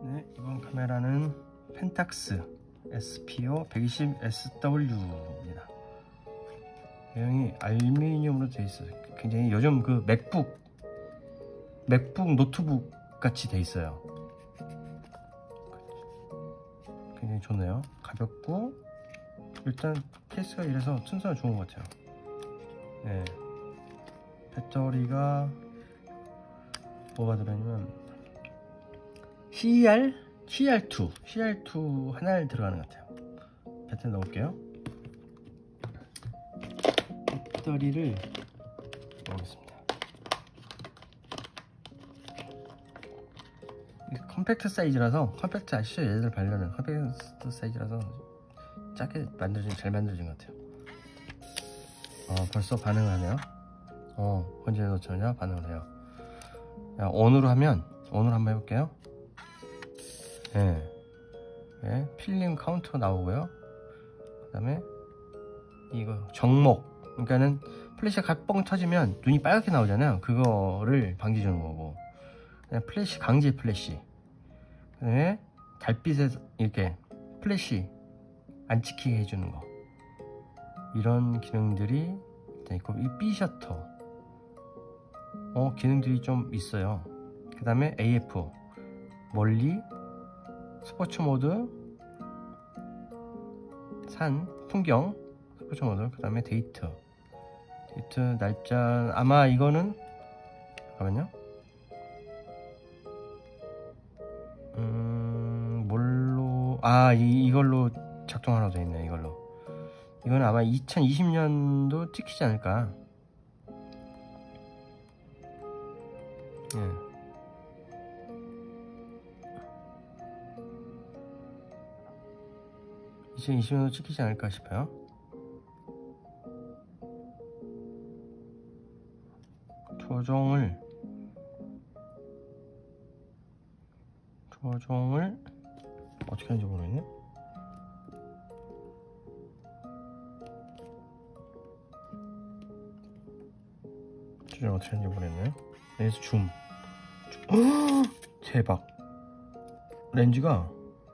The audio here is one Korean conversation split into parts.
네, 이번 카메라는 펜탁스 SPO 120SW입니다. 배경이 알루미늄으로 되어 있어요. 굉장히 요즘 그 맥북 노트북 같이 되어 있어요. 굉장히 좋네요. 가볍고 일단 케이스가 이래서 튼튼하고 좋은 것 같아요. 네, 배터리가 뭐가 들어있냐면 CR2 하나 들어가는 것 같아요. 배터리 넣을게요. 배터리를 넣겠습니다. 컴팩트 사이즈라서, 컴팩트 아시죠? 얘들 발려는 컴팩트 사이즈라서 작게 잘 만들어진 것 같아요. 벌써 반응을 하네요. 건전에도 전혀 반응을 해요. 자, 온으로 한번 해볼게요. 네, 필름 카운터 나오고요. 그 다음에 이거 정목, 그러니까는 플래시가 뻥 터지면 눈이 빨갛게 나오잖아요. 그거를 방지 주는 거고, 그다음에 플래시, 강제 플래시, 그 다음에 달빛에 이렇게 플래시 안 찍히게 해주는 거, 이런 기능들이 일단 있고, 이 B 셔터 기능들이 좀 있어요. 그 다음에 AF 멀리, 스포츠 모드, 산, 풍경, 스포츠 모드, 그 다음에 데이트 날짜. 아마 이거는 잠깐만요. 뭘로 이걸로 작동하라고 되어 있네. 이거는 아마 2020년도 찍히지 않을까. 예. 2020년도 찍히지 않을까 싶어요. 조정을 어떻게 하는지 모르겠네. 조정 어떻게 하는지 모르겠네. 렌즈 줌. 대박. 렌즈가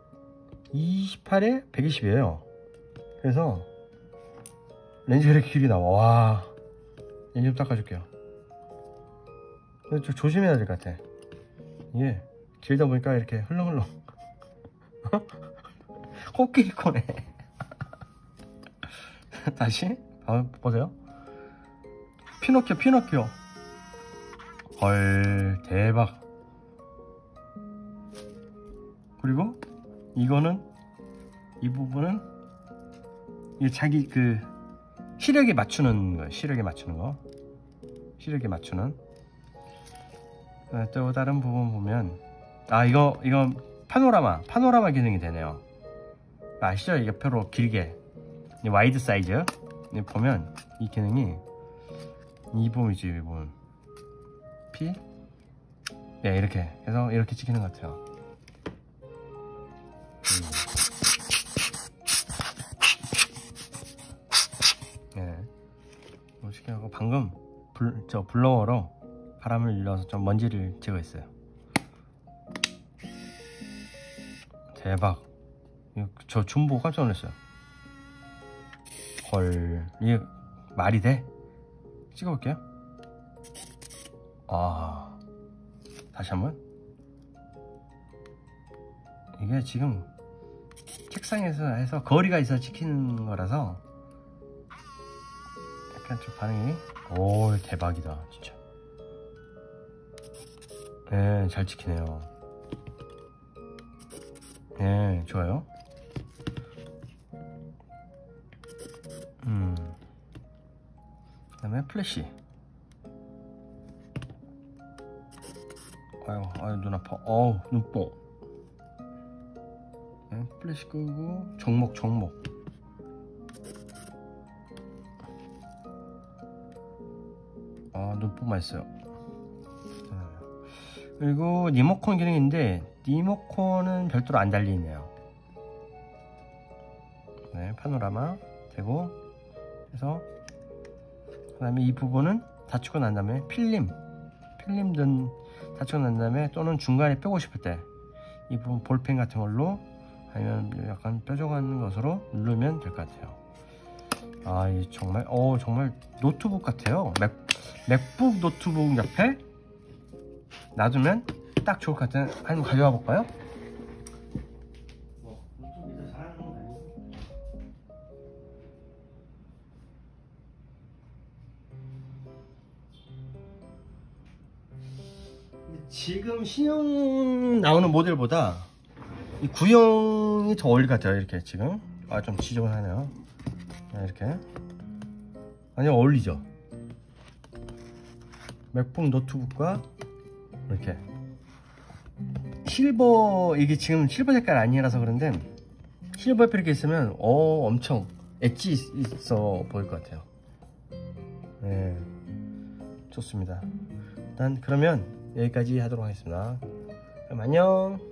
28에 120이에요. 그래서 렌즈가 이렇게 길이 나와. 와, 렌즈 좀 닦아줄게요. 근데 좀 조심해야 될 것 같아. 이게 길다 보니까 이렇게 흘렁흘렁. 코끼리 코네. 다시 보세요. 피노키오. 헐, 대박. 그리고 이거는, 이 부분은 이게 자기 그 시력에 맞추는 거예요. 시력에 맞추는. 또 다른 부분 보면, 이거 파노라마 기능이 되네요. 아시죠? 옆으로 길게 와이드 사이즈 보면 이 기능이, 이 부분이죠. 이 부분 네, 이렇게 해서 이렇게 찍히는 것 같아요. 네, 이렇게 하고, 방금 블로어로 바람을 일러서 좀 먼지를 제거했어요. 대박. 저 줌 보고 깜짝 놀랐어요. 헐, 이게 말이 돼? 찍어볼게요. 다시 한번. 이게 지금 책상에서 해서 거리가 있어 찍히는 거라서 약간 좀 반응이, 대박이다 진짜. 네, 잘 찍히네요. 네, 좋아요. 그 다음에 플래시. 아유, 눈 아파. 눈뽕. 네, 플래시 끄고, 정목. 눈뽕만 있어요. 그리고 리모컨 기능인데, 리모컨은 별도로 안 달려있네요. 네, 파노라마 되고 해서, 그 다음에 이 부분은 닫히고 난 다음에 필름 다 닫히고 난 다음에, 또는 중간에 빼고 싶을 때 이 부분 볼펜 같은 걸로 아니면 약간 뾰족한 것으로 누르면 될 것 같아요. 아, 이 정말 정말 노트북 같아요. 맥북 노트북 옆에 놔두면 딱 좋을 것 같아요. 한번 가져와 볼까요? 노트북이 더 잘하는 건 아니고. 지금 신형 나오는 모델보다 이 구형이 더 어울릴 것 같아요. 이렇게 지금 좀 지저분하네요. 이렇게 아니 어울리죠. 맥북 노트북과 이렇게 실버, 이게 지금 실버 색깔 아니라서 그런데 실버 옆에 이렇게 있으면 엄청 엣지 있어 보일 것 같아요. 네, 좋습니다. 일단 그러면 여기까지 하도록 하겠습니다. 그럼 안녕.